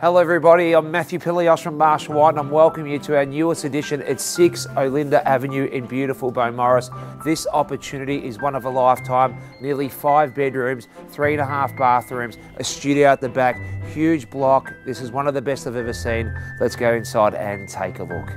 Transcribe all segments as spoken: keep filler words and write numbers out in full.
Hello everybody, I'm Matthew Pilios from Marshall White and I'm welcoming you to our newest edition at six Olinda Avenue in beautiful Beaumaris. This opportunity is one of a lifetime, nearly five bedrooms, three and a half bathrooms, a studio at the back, huge block. This is one of the best I've ever seen. Let's go inside and take a look.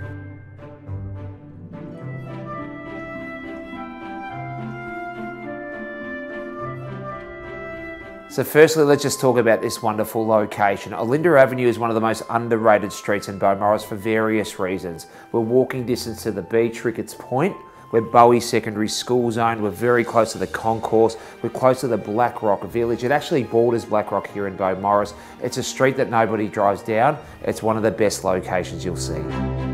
So firstly, let's just talk about this wonderful location. Olinda Avenue is one of the most underrated streets in Beaumaris for various reasons. We're walking distance to the beach, Ricketts Point. We're Bowie Secondary School zone. We're very close to the concourse. We're close to the Blackrock Village. It actually borders Blackrock here in Beaumaris. It's a street that nobody drives down. It's one of the best locations you'll see.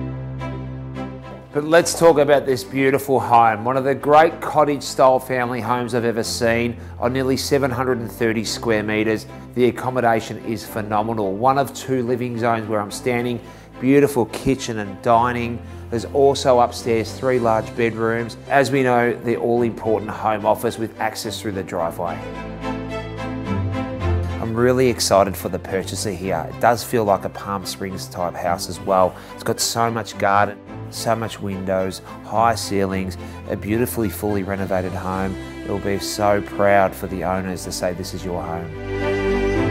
But let's talk about this beautiful home, one of the great cottage style family homes I've ever seen, on nearly seven hundred thirty square metres. The accommodation is phenomenal. One of two living zones where I'm standing, beautiful kitchen and dining. There's also upstairs three large bedrooms. As we know, the all important home office with access through the driveway. I'm really excited for the purchaser here. It does feel like a Palm Springs type house as well. It's got so much garden, so much windows, high ceilings, a beautifully fully renovated home. It'll be so proud for the owners to say this is your home.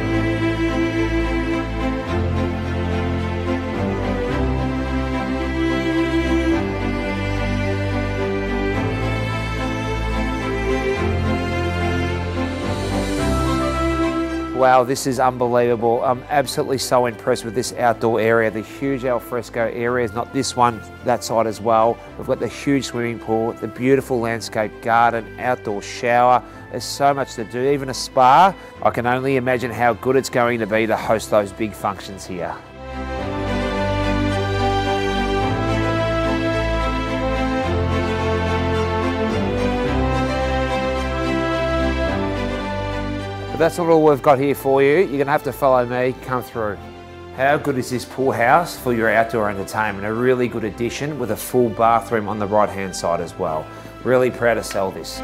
Wow, this is unbelievable. I'm absolutely so impressed with this outdoor area. The huge alfresco areas, not this one, that side as well. We've got the huge swimming pool, the beautiful landscape garden, outdoor shower. There's so much to do, even a spa. I can only imagine how good it's going to be to host those big functions here. That's not all we've got here for you. You're gonna have to follow me, come through. How good is this pool house for your outdoor entertainment? A really good addition with a full bathroom on the right-hand side as well. Really proud to sell this.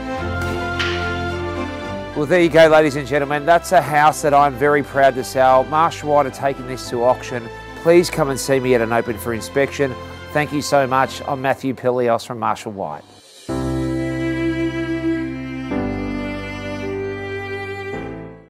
Well, there you go, ladies and gentlemen. That's a house that I'm very proud to sell. Marshall White are taking this to auction. Please come and see me at an open for inspection. Thank you so much. I'm Matthew Pilios from Marshall White.